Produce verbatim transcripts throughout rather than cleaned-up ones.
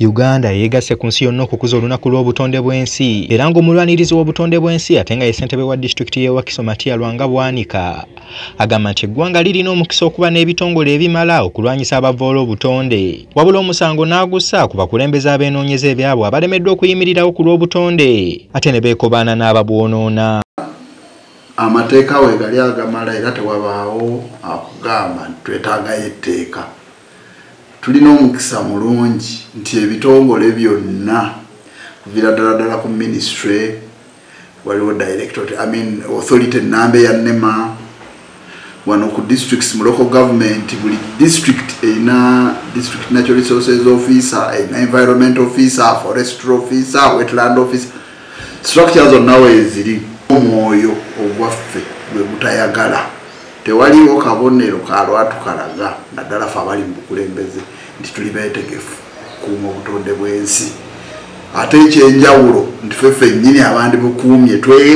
Uganda yeegasse ku nsi yonna okukuza olunaku lw'obutonde bw'ensi era ng'omulwanirizi w'obutonde bw'ensi ate nga ye ssentebe wa disitulikiti y'e Wakiso Matiya Lwanga Bwanika agamba nti eggwanga lirina omukisa okuba n'ebitongole ebimala okulwanyisa abavoola obutonde wabula omusango n'agussa ku bakulembeze ab'enoonyeza ebyabwe abalemeddwa okuyimirirawo ku lw'obutonde ate ne beekobaana n'ababwonoona. Amateeka we gali agamala era tewabaawo akugamba nti twetaagayo etteeka. Tulina omukisa mulungi nti ebitongole byonna kuvira ddala ddala ku ministry waliwo directorate I mean authority nambe ya nema wano ku districts mu local government buli district ina district natural resources officer ina environment officer forestry officer wetland officer structures on nawe eziri omwoyo ogwaffe bwe butayagala tewaliwo kabonero ka lwatu kalaga naddala fe abali mu bukulembeze nti tuli beetegefu kuuma obutonde bw'ensi ate ekyenjawulo nti ffe ffennyini abandi bukuumye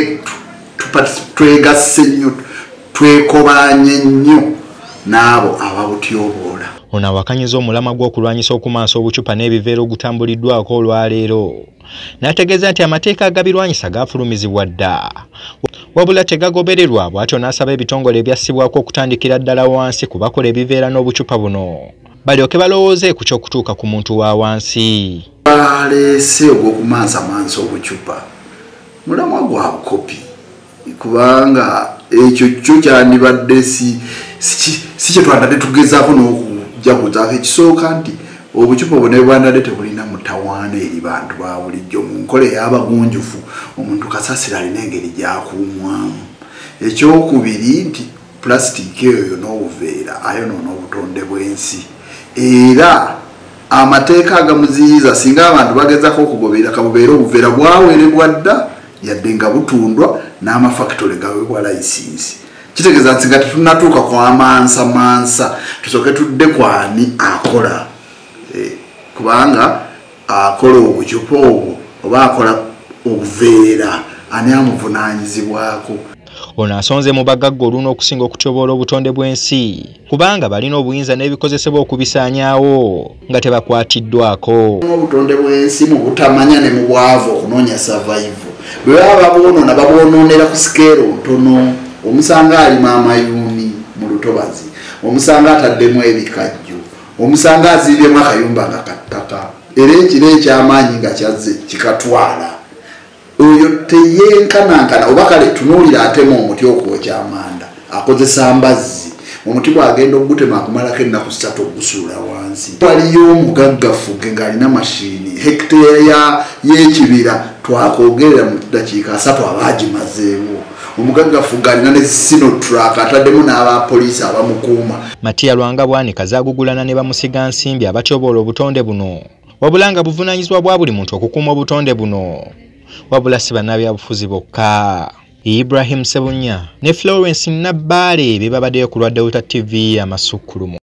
twegasse nnyo twekobaanye nnyo n'abo ababutyoboola. Ono awakanyiza omulamwa gw'okulwanyisa okumansa obucupa n'ebiveera ogutambuliddwako olwaleero n'ategeeza nti amateeka agabirwanyisa gaafulumizibwa dda wabula tegagobererwa bw'atyo n'asaba ebitongole ebyassibwako okutandikira ddala wansi ku bakola ebiveera n'obucupa buno balyoke balowooze ku ky'okutuuka ku muntu wa wansi. Baleese ogw'okumansa mansa obucupa mulamwa gwa bukopi kubanga ekyo kyo kyandibadde si si kye twandadde tugezaako n'okujaguzaako ekisooka nti obucupa obwo ne bwandadde tebulina mutawaana eri bantu ba bulijjo mu nkola ey'abagunjufu omuntu kasasira alina engeri gy'akuumwamu. Ekyokubiri nti pulasitiiki eyo n'obuveera ayonoona obutonde bw'ensi era amateeka agamuziyiza singa abantu bagezako okugoberera kabubeera obuveera bwaweerebwa dda yadde nga butundwa n'amafakitole gaweebwa layisinsi. Kitegeeza nti nga tetunnatuuka ku amansa mansa tusooke tudde kwani akola kubanga akola obucupa obwo oba akola obuveera ani amuvunaanyizibwako. Ono asonze mu bagagga oluno okusinga okutyoboola obutonde bw'ensi kubanga balina obuyinza n'ebikozesebwa okubisaanyaawo nga tebakwatiddwako. Obutonde bw'ensi mu butamanya ne mu bwavu okunoonya survival bwe baba babwonoona babwonoonera ku sikeero ntono. Omusanga alima amayuuni mu lutobazi, omusanga ataddemu ebikajjo, omusanga aziibyemu akayumba nga kattaka era ekiro eky'amaanyi nga kyazze kikatwala. Oyo teyenkanankana oba kale tunuulira atema omuti okwokya amanda akozesa mbazzi omuti bw'agenda ogutema akumalako ennaku ssatu ogusuula wansi. Waliyo omugaggafuge ng'alina mashiini hekiteeya y'ekibira twakwogerera mu ddakiika asatu abaagimazeewo. Omugaggafuge alina ne sinotrak ataddemu n'abapoliisi abamukuuma. Matiya Lwanga Bwanika zaagugulana ne bamusiga nsimbi abatyoboola obutonde buno wabula nga buvunaanyizibwa bwa buli muntu okukuuma obutonde buno wabula si bannabyabufuzi bokka. Ibrahim Sebunya ne Florence Nabbaale be babaddeyo ku lwa Delta T V amasukkulumu.